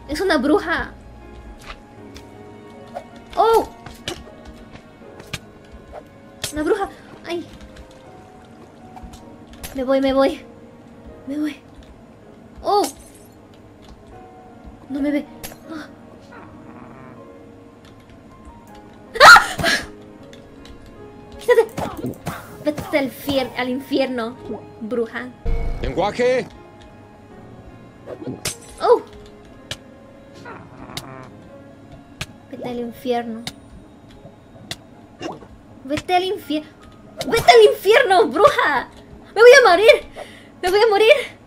Es una bruja. ¡Oh! Una bruja. ¡Ay! Me voy. ¡Oh! No me ve. ¡Ah! ¡Quítate! Vete al infierno, bruja. ¡Lenguaje! ¡Oh! Vete al infierno. Vete al infierno. ¡Vete al infierno, bruja! ¡Me voy a morir!